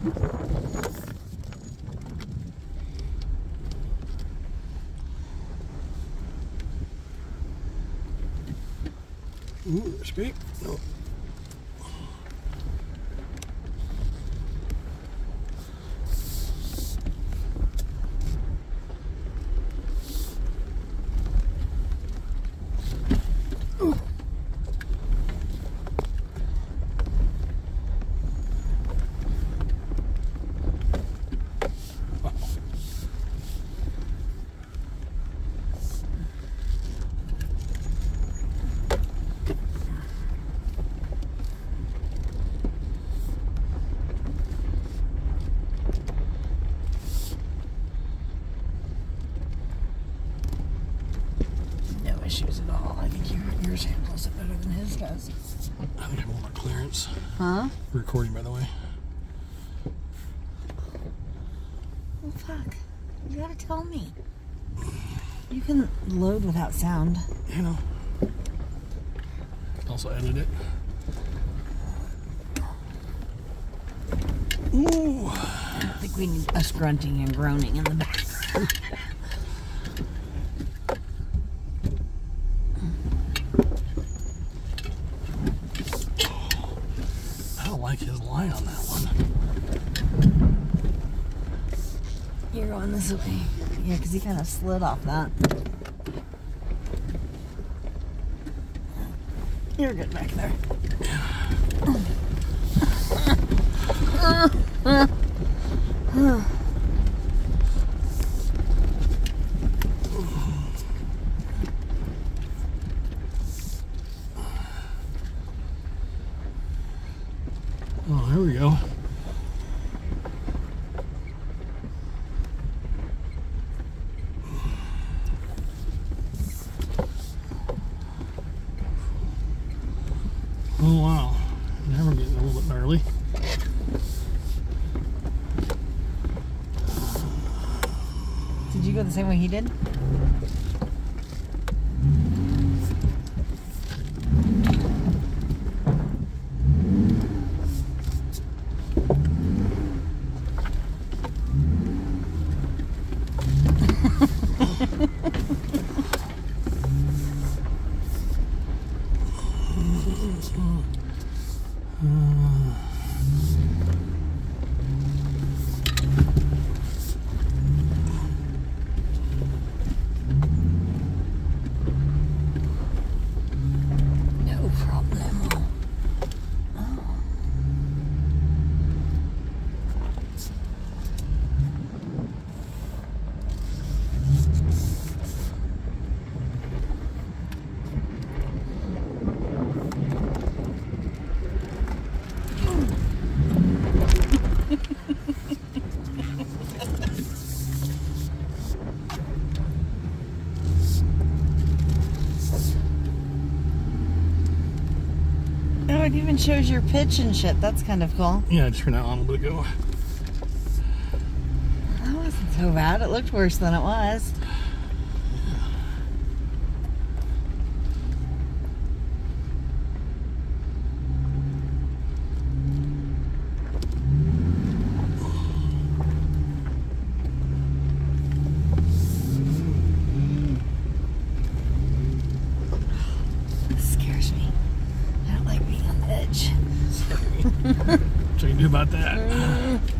Ooh, escape? No. Issues at all. I think yours handles it better than his does. I think I have more clearance. Huh? Recording, by the way. Well, fuck. You gotta tell me. You can load without sound. You know. Also edit it. Ooh. I don't think we need us grunting and groaning in the background. His line on that one. You're going this way. Yeah, because he kind of slid off that. You're good back there. Oh, here we go. Oh, wow. Now we're getting a little bit gnarly. Did you go the same way he did? No problem. Oh, it even shows your pitch and shit. That's kind of cool. Yeah, I just turned that on a little bit ago. That wasn't so bad. It looked worse than it was. This scares me. I don't like being on the edge. What you can do about that?